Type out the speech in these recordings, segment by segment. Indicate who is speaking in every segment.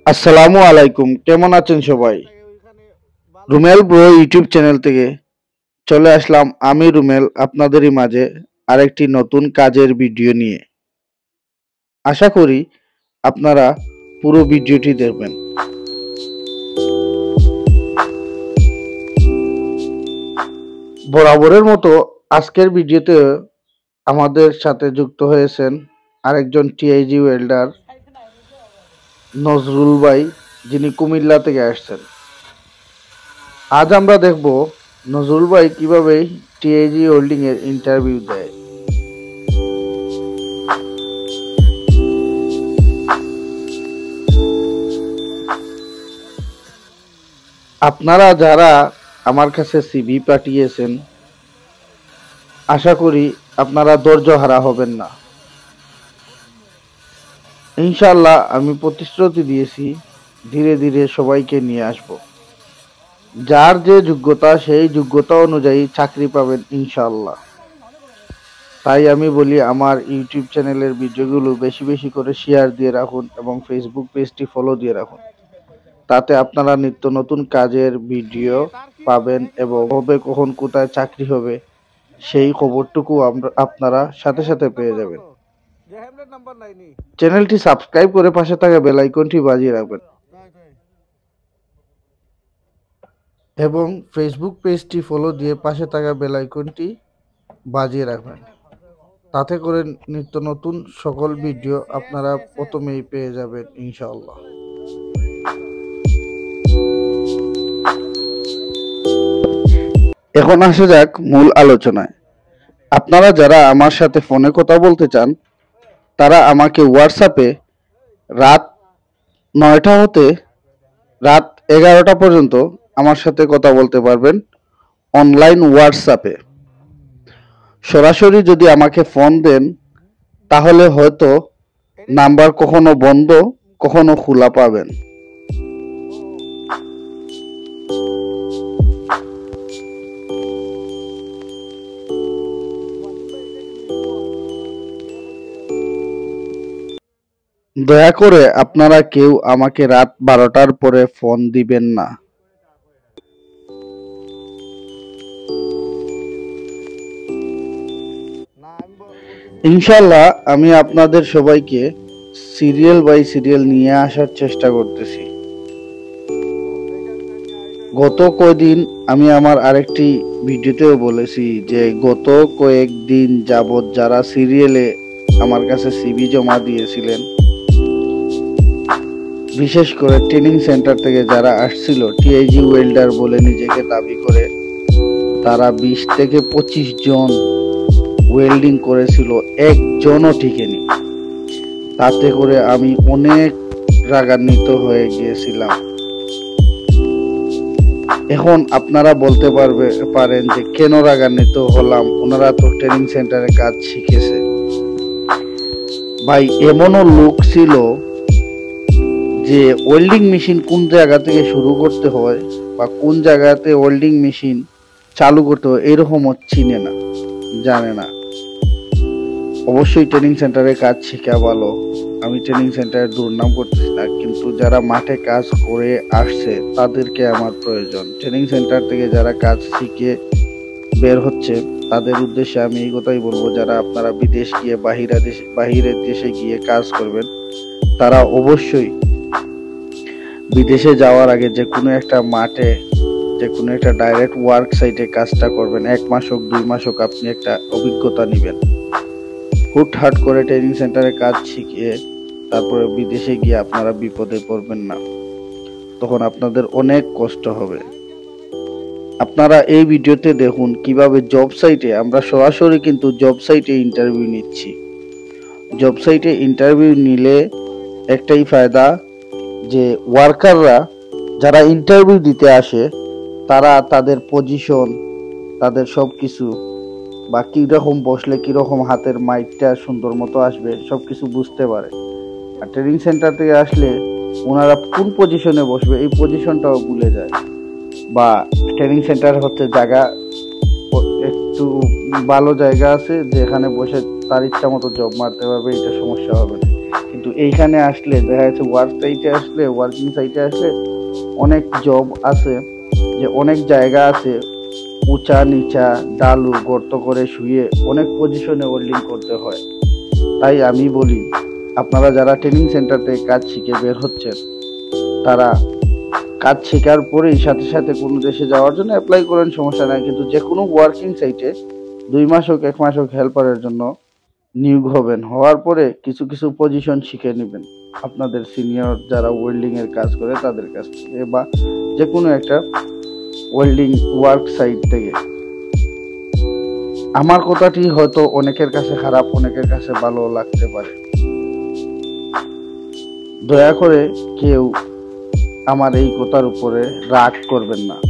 Speaker 1: আসসালামু আলাইকুম, কেমন আছেন সবাই? রুমেল ব্রো ইউটিউব চ্যানেল থেকে চলে আসলাম আমি রুমেল আপনাদেরই মাঝে আরেকটি নতুন কাজের ভিডিও নিয়ে। আশা করি আপনারা পুরো ভিডিওটি দেখবেন। বরাবরের মতো আজকের ভিডিওতে আমাদের সাথে যুক্ত হয়েছেন আরেকজন টিআইজি ওয়েল্ডার নজরুল ভাই, যিনি কুমিল্লা থেকে আসছেন। আজ আমরা দেখব নজরুল ভাই কিভাবে টিআইজি ওয়েল্ডিং এর ইন্টারভিউ দেয়। আপনারা যারা আমার কাছে সিভি পাঠিয়েছেন, আশা করি আপনারা ধৈর্য হারা হবেন না। ইনশাআল্লাহ আমি প্রতিশ্রুতি দিয়েছি ধীরে ধীরে সবাইকে নিয়ে আসব। যার যে যোগ্যতা সেই যোগ্যতা অনুযায়ী চাকরি পাবেন ইনশাআল্লাহ। তাই আমি বলি আমার ইউটিউব চ্যানেলের ভিডিওগুলো বেশি বেশি করে শেয়ার দিয়ে রাখুন এবং ফেসবুক পেজটি ফলো দিয়ে রাখুন। তাতে আপনারা নিত্য নতুন কাজের ভিডিও পাবেন এবং কবে কখন কোথায় চাকরি হবে সেই খবরটুকু আপনারা সাথে সাথে পেয়ে যাবেন। চ্যানেলটি সাবস্ক্রাইব করে পাশে থাকা বেল আইকনটি বাজিয়ে রাখবেন এবং ফেসবুক পেজটি ফলো দিয়ে পাশে থাকা বেল আইকনটি বাজিয়ে রাখবেন। তাতে করে নিত্য নতুন সকল ভিডিও আপনারা প্রথমেই পেয়ে যাবেন ইনশাআল্লাহ। এখন আসা যাক মূল আলোচনায়। আপনারা যারা আমার সাথে ফোনে কথা বলতে চান তারা আমাকে হোয়াটসঅ্যাপে রাত 9টা হতে রাত 11টা পর্যন্ত আমার সাথে কথা বলতে পারবেন অনলাইন হোয়াটসঅ্যাপে। সরাসরি যদি আমাকে ফোন দেন তাহলে হয়তো নাম্বার কখনো বন্ধ কখনো খোলা পাবেন। দয়া করে আপনারা কেউ আমাকে রাত 12টার পরে ফোন দিবেন না। ইনশাআল্লাহ আমি আপনাদের সবাইকে সিরিয়াল বাই সিরিয়াল নিয়ে আসার চেষ্টা করতেছি। গত কয়েকদিন আমি আমার আরেকটি ভিডিওতেও বলেছি যে গত কয়েকদিন যাবৎ যারা সিরিয়ালে আমার কাছে সিভি জমা দিয়েছিলেন, বিশেষ করে ট্রেনিং সেন্টার থেকে যারা আসছিল টিআইজি ওয়েল্ডার বলে নিজেকে দাবি করে, তারা 20 থেকে 25 জন ওয়েল্ডিং করেছিল, একজনও টিকেনি। তাতে করে আমি অনেক রাগান্বিত হয়ে গিয়েছিলাম। এখন আপনারা বলতে পারেন যে কেন রাগান্বিত হলাম, ওনারা তো ট্রেনিং সেন্টারে কাজ শিখেছে। ভাই, এমনও লোক ছিল যে ওয়েল্ডিং মেশিন কোন জায়গা থেকে শুরু করতে হয় বা কোন জায়গাতে ওয়েল্ডিং মেশিন চালু করতে হয় এরকমও চিনে না, জানে না। অবশ্যই ট্রেনিং সেন্টারে কাজ শেখা ভালো, আমি ট্রেনিং সেন্টারের দুর্নাম করতেছি না, কিন্তু যারা মাঠে কাজ করে আসছে তাদেরকে আমার প্রয়োজন। ট্রেনিং সেন্টার থেকে যারা কাজ শিখে বের হচ্ছে তাদের উদ্দেশ্যে আমি এই কথাই বলবো, যারা আপনারা বিদেশ গিয়ে বাহিরের দেশে গিয়ে কাজ করবেন তারা অবশ্যই বিদেশে যাওয়ার আগে যে কোনো একটা মাঠে, যে কোনো একটা ডাইরেক্ট ওয়ার্ক সাইটে কাজটা করবেন। 1 মাস হোক 2 মাস হোক আপনি একটা অভিজ্ঞতা নেবেন। হুটহাট করে ট্রেনিং সেন্টারে কাজ শিখিয়ে তারপরে বিদেশে গিয়ে আপনারা বিপদে পড়বেন না, তখন আপনাদের অনেক কষ্ট হবে। আপনারা এই ভিডিওতে দেখুন কিভাবে জব সাইটে, আমরা সরাসরি কিন্তু জব সাইটে ইন্টারভিউ নিচ্ছি। জব সাইটে ইন্টারভিউ নিলে একটাই ফায়দা যে ওয়ার্কাররা যারা ইন্টারভিউ দিতে আসে তারা তাদের পজিশন, তাদের সব কিছু বা কীরকম বসলে কীরকম হাতের মাইটটা সুন্দর মতো আসবে সব কিছু বুঝতে পারে। আর ট্রেনিং সেন্টার থেকে আসলে ওনারা কোন পজিশনে বসবে এই পজিশনটাও ভুলে যায়, বা ট্রেনিং সেন্টার হচ্ছে জায়গা, একটু ভালো জায়গা আছে যেখানে বসে তার ইচ্ছা মতো জব মারতে পারবে, এটা সমস্যা হবে না। কিন্তু এইখানে আসলে দেখা যাচ্ছে ওয়ার্কিং সাইটে আসলে অনেক জব আছে, যে অনেক জায়গা আছে উঁচা নিচা ডালু গর্ত করে শুয়ে অনেক পজিশনে ওয়েল্ডিং করতে হয়। তাই আমি বলি আপনারা যারা ট্রেনিং সেন্টার থেকে কাজ শিখে বের হচ্ছেন, তারা কাজ শেখার পরেই সাথে সাথে কোনো দেশে যাওয়ার জন্য অ্যাপ্লাই করেন, সমস্যা নাই। কিন্তু যে কোনো ওয়ার্কিং সাইটে 2 মাস হোক 1 মাস হোক হেল্পারের জন্য নিয়োগ হবেন। হওয়ার পরে কিছু কিছু পজিশন শিখে নেবেন আপনাদের সিনিয়র যারা ওয়েল্ডিং এর কাজ করে তাদের কাছ থেকে, বা যে কোনো একটা ওয়েল্ডিং ওয়ার্ক সাইট থেকে। আমার কথাটি হয়তো অনেকের কাছে খারাপ, অনেকের কাছে ভালো লাগতে পারে। দয়া করে কেউ আমার এই কথার উপরে রাগ করবেন না।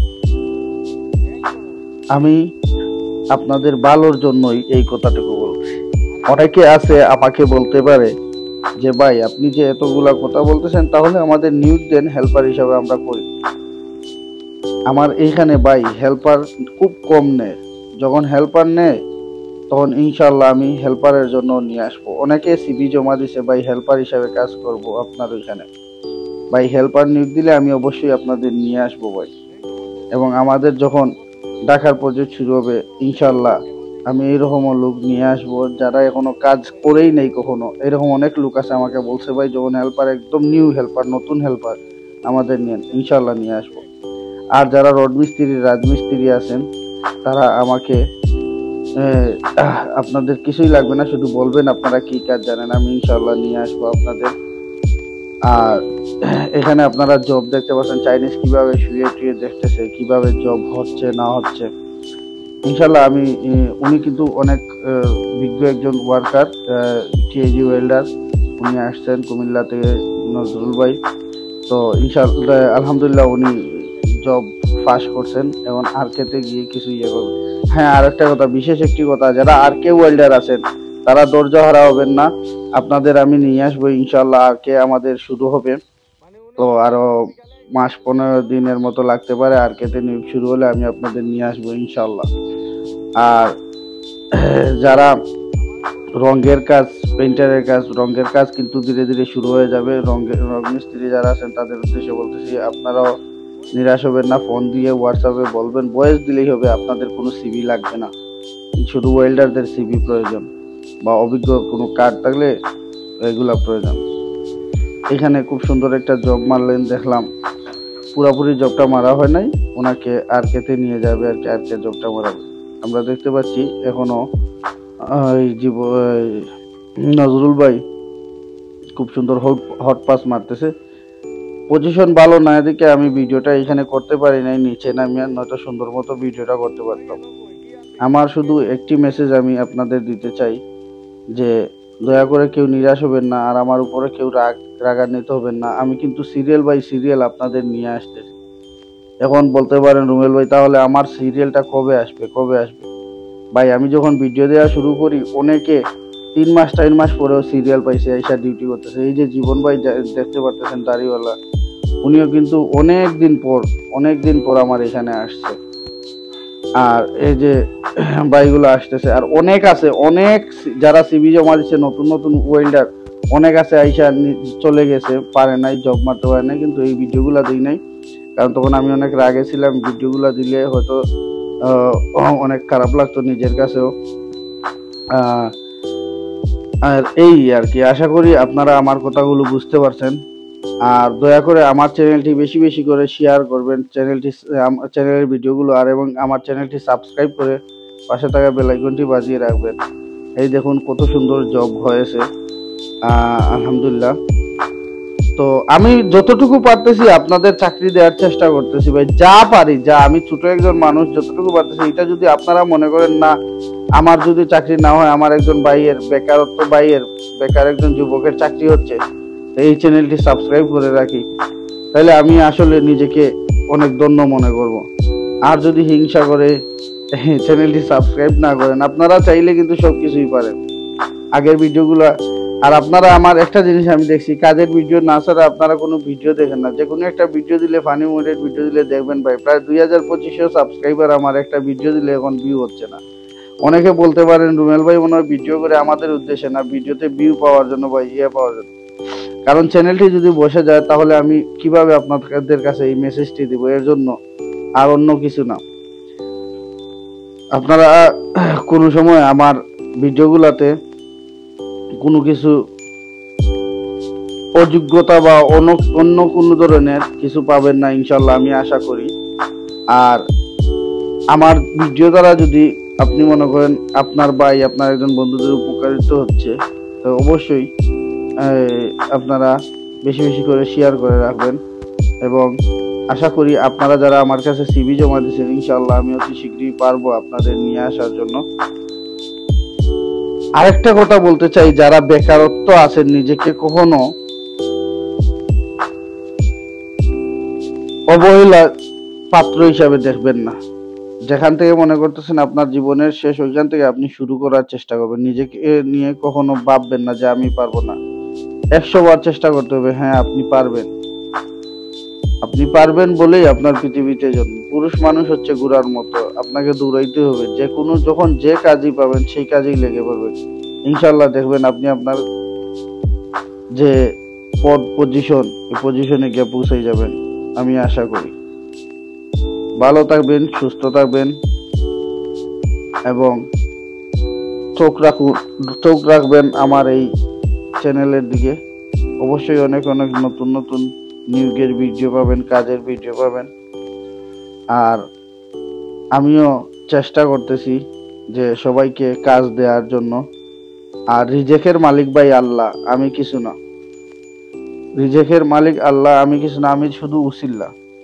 Speaker 1: আমি আপনাদের ভালোর জন্যই এই কথাটুকু বলছি। অনেকে আছে আমাকে বলতে পারে যে ভাই আপনি যে এতগুলা কথা বলতেছেন, তাহলে আমাদের নিয়োগ দেন, হেল্পার হিসাবে আমরা করি। আমার এইখানে ভাই হেল্পার খুব কম নেয়। যখন হেল্পার নেয় তখন ইনশাল্লাহ আমি হেল্পারের জন্য নিয়ে আসবো। অনেকে সিভি জমা দিছে ভাই হেল্পার হিসাবে কাজ করব আপনার ওইখানে। ভাই হেল্পার নিয়োগ দিলে আমি অবশ্যই আপনাদের নিয়ে আসবো ভাই। এবং আমাদের যখন ঢাকার প্রজেক্ট শুরু হবে ইনশাল্লাহ আমি এইরকমও লোক নিয়ে আসবো যারা এখনো কাজ করেই নেই কখনো। এরকম অনেক লোক আছে আমাকে বলছে ভাই যখন হেল্পার একদম নিউ হেল্পার, নতুন হেল্পার আমাদের নিয়ে ইনশাল্লাহ নিয়ে আসবো। আর যারা রড মিস্ত্রি রাজমিস্ত্রি আছেন তারা আমাকে আপনাদের কিছুই লাগবে না, শুধু বলবেন আপনারা কি কাজ জানেন, আমি ইনশাল্লাহ নিয়ে আসবো আপনাদের। আর এখানে আপনারা জব দেখতে পাচ্ছেন, চাইনিজ কিভাবে শুয়ে টুয়ে দেখতেছে, কিভাবে জব হচ্ছে না হচ্ছে। ইনশাল্লাহ আমি উনি কিন্তু অনেক বিজ্ঞ একজন ওয়ার্কার, টিএজি ওয়েল্ডার। উনি আসছেন কুমিল্লা থেকে, নজরুল ভাই। তো ইনশাল্লাহ আলহামদুলিল্লাহ উনি জব পাস করছেন, এবং আর কেতে গিয়ে কিছু ইয়ে করবেন। হ্যাঁ, আর একটা কথা, বিশেষ একটি কথা, যারা আর কে ওয়েল্ডার আছেন তারা ধৈর্য হারা হবেন না। আপনাদের আমি নিয়ে আসবো ইনশাল্লাহ। আর কে আমাদের শুরু হবে, তো আরো মাস 15 দিনের মতো লাগতে পারে। আর কেতে নিয়োগ শুরু হলে আমি আপনাদের নিয়ে আসবো ইনশাল্লাহ। আর যারা রঙের কাজ, পেইন্টারের কাজ, রঙের কাজ কিন্তু ধীরে ধীরে শুরু হয়ে যাবে। রঙ মিস্ত্রি যারা আছেন তাদের উদ্দেশ্যে বলতেছি, আপনারাও নিরাশ হবেন না। ফোন দিয়ে হোয়াটসঅ্যাপে বলবেন, বয়স দিলেই হবে, আপনাদের কোনো সিভি লাগবে না। শুধু ওয়েল্ডারদের সিভি প্রয়োজন, বা অভিজ্ঞ কোনো কার্ড থাকলে এগুলা প্রয়োজন। এখানে খুব সুন্দর একটা জব মারলেন দেখলাম, পুরাপুরি জবটা মারা হয় নাই, ওনাকে আর কেতে নিয়ে যাবে আর কি, আর কে জবটা মারাবে। আমরা দেখতে পাচ্ছি এখনো নজরুল ভাই খুব সুন্দর হট পাস মারতেছে। পজিশন ভালো না এদিকে আমি ভিডিওটা এখানে করতে পারি নাই, নিচে নামিয়ে নয়তো সুন্দর মতো ভিডিওটা করতে পারতাম। আমার শুধু একটি মেসেজ আমি আপনাদের দিতে চাই যে দয়া করে কেউ নিরাশ হবেন না, আর আমার উপরে কেউ রাগান্বিত হবেন না। আমি কিন্তু সিরিয়াল বাই সিরিয়াল আপনাদের নিয়ে আসতেছি। এখন বলতে পারেন রুমেল ভাই তাহলে আমার সিরিয়ালটা কবে আসবে, কবে আসবে? ভাই আমি যখন ভিডিও দেওয়া শুরু করি অনেকে 3 মাস 4 মাস পরেও সিরিয়াল পাইছে, এসা ডিউটি করতেছে। এই যে জীবন ভাই দেখতে পারতেছেন দাড়িওয়ালা, উনিও কিন্তু অনেক দিন পর আমার এখানে আসছে। আর এই যে ভাইগুলো আসতেছে, আর অনেক আছে, অনেক যারা সিভি জমা দিচ্ছে নতুন নতুন ওয়েল্ডার অনেক আছে, আইসা চলে গেছে, পারে নাই, জব মারতে পারে নাই। কিন্তু এই ভিডিওগুলো দিই নাই, কারণ তখন আমি অনেক রাগে ছিলাম। ভিডিওগুলো দিলে হয়তো অনেক খারাপ লাগতো নিজের কাছেও। আর এই আর কি, আশা করি আপনারা আমার কথাগুলো বুঝতে পারছেন। আর দয়া করে আমার চ্যানেলটি বেশি বেশি করে শেয়ার করবেন, চ্যানেলের ভিডিওগুলো, আর এবং আমার চ্যানেলটি সাবস্ক্রাইব করে পাশে থাকা বেল আইকনটি বাজিয়ে রাখবেন। এই দেখুন কত সুন্দর জব হয়েছে আলহামদুলিল্লাহ। তো আমি যতটুকু পারতেছি আপনাদের চাকরি দেওয়ার চেষ্টা করতেছি ভাই, যা পারি, যা আমি ছোট একজন মানুষ যতটুকু পারতেছি। এটা যদি আপনারা মনে করেন না আমার যদি চাকরি না হয়, আমার একজন বেকার একজন যুবকের চাকরি হচ্ছে, এই চ্যানেলটি সাবস্ক্রাইব করে রাখি, তাহলে আমি আসলে নিজেকে অনেক ধন্য মনে করব। আর যদি হিংসা করে চ্যানেলটি সাবস্ক্রাইব না করেন, আপনারা চাইলে কিন্তু সবকিছুই পারেন। আগের ভিডিওগুলো, আর আপনারা আমার একটা জিনিস আমি দেখছি, কাজের ভিডিও না ছাড়া আপনারা কোনো ভিডিও দেখেন না। যে কোনো একটা ভিডিও দিলে, ফানি মুডের ভিডিও দিলে দেখবেন ভাই প্রায় 2025 সাবস্ক্রাইবার, আমার একটা ভিডিও দিলে এখন ভিউ হচ্ছে না। অনেকে বলতে পারেন রুমেল ভাই মনে হয় ভিডিও করে আমাদের উদ্দেশ্যে না, ভিডিওতে ভিউ পাওয়ার জন্য বা পাওয়ার জন্য। কারণ চ্যানেলটি যদি বসে যায় তাহলে আমি কিভাবে আপনাদের কাছে এই মেসেজটি দিব, এর জন্য, আর অন্য কিছু না। আপনারা কোনো সময় আমার ভিডিওগুলোতে কোনো কিছু অযোগ্যতা বা অন্য কোনো ধরনের কিছু পাবেন না ইনশাল্লাহ, আমি আশা করি। আর আমার ভিডিও দ্বারা যদি আপনি মনে করেন আপনার ভাই আপনার একজন বন্ধুদের উপকারিত হচ্ছে, তো অবশ্যই আপনারা বেশি বেশি করে শেয়ার করে রাখবেন। এবং আশা করি আপনারা যারা আমার কাছে সিভি জমা দিয়েছেন, ইনশাল্লাহ আমি অতি শীঘ্রই পারবো আপনাদের নিয়ে আসার জন্য। আরেকটা কথা বলতে চাই, যারা বেকারত্ব আছেন নিজেকে কখনো অবহেলা পাত্র হিসাবে দেখবেন না। যেখান থেকে মনে করতেছেন আপনার জীবনের শেষ, ওইখান থেকে আপনি শুরু করার চেষ্টা করবেন। নিজেকে নিয়ে কখনো ভাববেন না যে আমি পারবো না। 100 বার চেষ্টা করতে হবে, হ্যাঁ আপনি পারবেন। আপনি পারবেন বলেই আপনার পৃথিবীতে জন্ম। পুরুষ মানুষ হচ্ছে ঘোড়ার মতো, আপনাকে দৌড়াইতে হবে। যে কোনো যখন যে কাজই পাবেন সেই কাজেই লেগে পড়বেন। ইনশাল্লাহ দেখবেন আপনি আপনার যে পজিশন, এই পজিশনে গিয়ে পৌঁছে যাবেন, আমি আশা করি। ভালো থাকবেন, সুস্থ থাকবেন এবং চোখ রাখবেন আমার এই চ্যানেলের দিকে। অবশ্যই অনেক অনেক নতুন নতুন নিয়োগের ভিডিও পাবেন, কাজের ভিডিও পাবেন। আর আমিও চেষ্টা করতেছি যে সবাইকে কাজ দেওয়ার জন্য। আর রিজেকের মালিক ভাই আল্লাহ, আমি কিছু না। রিজেকের মালিক আল্লাহ, আমি কিছু না, আমি শুধু উসিল্লা।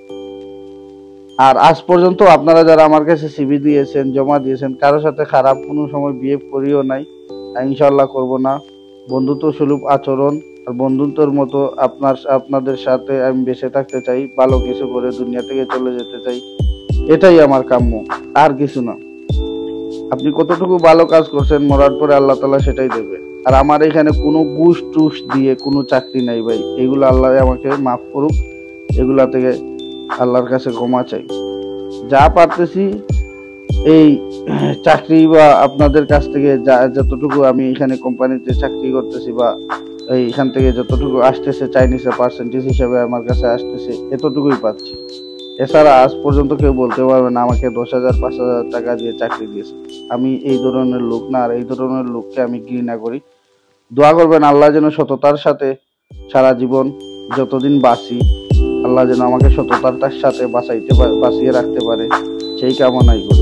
Speaker 1: আর আজ পর্যন্ত আপনারা যারা আমার কাছে সিভি দিয়েছেন, জমা দিয়েছেন, কারোর সাথে খারাপ কোনো সময় বিহেভ করিও নাই, ইনশাল্লাহ করব না। বন্ধুত্ব সুলভ আচরণ আর বন্ধুত্বর মতো আপনাদের সাথে আমি বেঁচে থাকতে চাই, ভালো কিছু করে দুনিয়া থেকে চলে যেতে চাই, এটাই আমার কাম্য, আর কিছু না। আপনি কতটুকু ভালো কাজ করছেন, মরার পরে আল্লাহ তাআলা সেটাই দেবে। আর আমার এখানে কোনো ঘুষ টুস দিয়ে কোনো চাকরি নাই ভাই, এগুলো আল্লাহ আমাকে মাফ করুক, এগুলা থেকে আল্লাহর কাছে ক্ষমা চাই। যা পারতেছি এই চাকরি বা আপনাদের কাছ থেকে যতটুকু আমি এখানে কোম্পানিতে চাকরি করতেছি বা এইখান থেকে যতটুকু আসতেছে চাইনিজে পার্সেন্টেজ হিসাবে আমার কাছে আসতেছে, এতটুকুই পাচ্ছি। এছাড়া আজ পর্যন্ত কেউ বলতে পারবে না আমাকে 10,000 5,000 টাকা দিয়ে চাকরি দিয়েছে। আমি এই ধরনের লোক না, আর এই ধরনের লোককে আমি ঘৃণা করি। দোয়া করবেন আল্লাহ যেন সততার সাথে সারা জীবন যতদিন বাঁচি, আল্লাহ যেন আমাকে সততার সাথে বাঁচিয়ে রাখতে পারে, সেই কামনাই করি।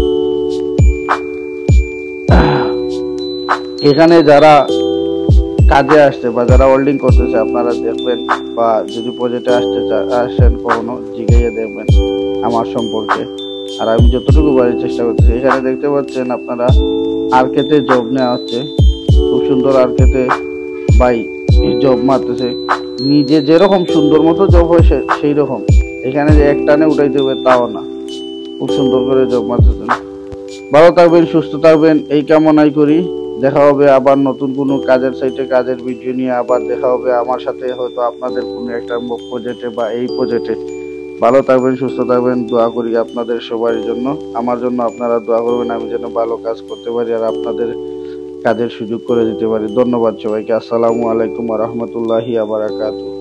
Speaker 1: এখানে যারা কাজে আসছে বা যারা ওয়েল্ডিং করতেছে, আপনারা দেখবেন বা যদি প্রজেক্টে আসেন কখনো, জিগাইয়ে দেখবেন আমার সম্পর্কে। আর আমি যতটুকু পারি চেষ্টা করতেছি। এখানে দেখতে পাচ্ছেন আপনারা আরকেতে জব নেওয়া হচ্ছে, খুব সুন্দর আরকেতে ভাই জব মারতেছে। নিজে যেরকম সুন্দর মতো জব হয় সেই রকম, এখানে যে এক টানে উঠাইতে হবে তাও না, খুব সুন্দর করে জব মারতেছেন। ভালো থাকবেন, সুস্থ থাকবেন, এই কামনাই করি। দেখা হবে আবার নতুন কোনো কাজের সাইটে, কাজের ভিডিও নিয়ে আবার দেখা হবে আমার সাথে, হয়তো আপনাদের কোনো একটা প্রজেক্টে বা এই প্রজেক্টে। ভালো থাকবেন, সুস্থ থাকবেন, দোয়া করি আপনাদের সবার জন্য। আমার জন্য আপনারা দোয়া করবেন, আমি যেন ভালো কাজ করতে পারি আর আপনাদের কাজের সুযোগ করে দিতে পারি। ধন্যবাদ সবাইকে। আসসালামু আলাইকুম ওয়া রাহমাতুল্লাহি ওয়া বারাকাতুহু।